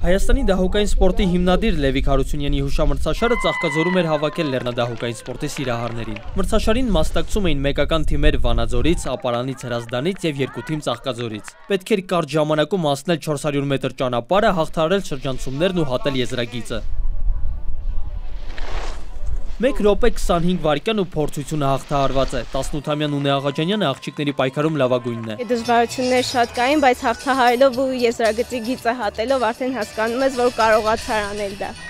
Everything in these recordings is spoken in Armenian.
Հայաստանի դահուկային սպորտի հիմնադիր Լևիկ Հարությունյանի հուշամրցաշարը Ծաղկաձորում էր հավաքել լեռնադահուկային սպորտի սիրահարներին։ Մրցաշարին մասնակցում էին մեկական թիմեր Վանաձորից, Ապարանից, Հրազդանից եւ 2 թիմ Ծաղկաձորից։ Պետք էր կարճ ժամանակում անցնել 400 մետր ճանապարհը, հաղթահարել շրջանցումներն ու հատել եզրագիծը։ 1 րոպե 25 վայրկյան ու փորձությունը հաղթահարված է։ 18-ամյա Նունե Աղաջանյանը աղջիկների պայքարում լավագույնն է։ Դժվարություններ շատ կային, բայց հաղթահարելով ու եզրագծի գիծը հատելով արդեն հասկանում ես, որ կարողացար անել դա։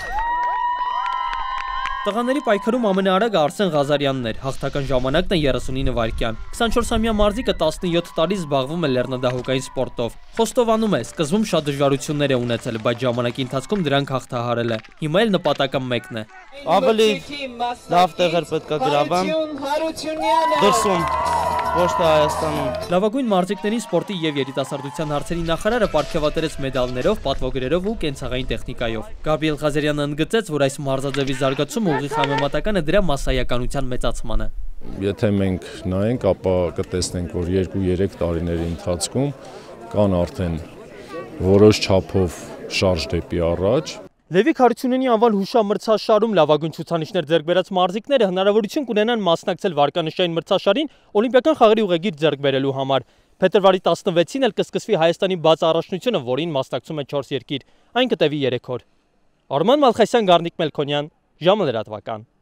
Տղաների պայքարում ամենաարագը Արսեն Ղազարյանն էր, հաղթական ժամանակն է 39 վայրկյան։ 24-ամյա մարզիկը 17 տարի զբաղվում է լեռնադահուկային սպորտով։ Խոստովանում է, սկզբում շատ դժվարություններ է ունեցել, բայց ժամանակի ընթացքում դրանք հաղթահարել է։ Հիմա էլ նպատակը մեկն է։ Ավելի լավ տեղեր պետք է գրավեմ դրսում, ոչ թե Հայաստանում։ Լավագույն մարզիկներին սպորտի եւ երիտասարդության հարցերի նախարարը պարգևատրեց մեդալներով, պատվոգրերով ու կենցաղային տեխնիկայով։ Գաբրիել Ղազարյանը ընդգծեց, որ այս մարզաձևի զարգացումը ուղիղ համեմատական է դրա մասսայականության մեծացմանը։ Եթե մենք նայենք, ապա կտեսնենք, որ 2-3 տարիների ընթացքում կան արդեն որոշ չափով շարժ դեպի առաջ։ Լևիկ Հարությունյանի անվան հուշամրցաշարում լավագույն ցուցանիշներ ձեռք բերած մարզիկները հնարավորություն կունենան մասնակցել վարկանիշային մրցաշարին օլիմպիական խաղերի ուղեգիր ձեռք բերելու համար։ Փետրվարի 16-ին էլ կսկսվի Հայաստանի բաց առաջնությունը, որին մասնակցում է 4 երկիր։ Այն կտևի 3 օր։ Արման Մալխասյան, Գառնիկ Մելքոնյան, ժամը լրատվական։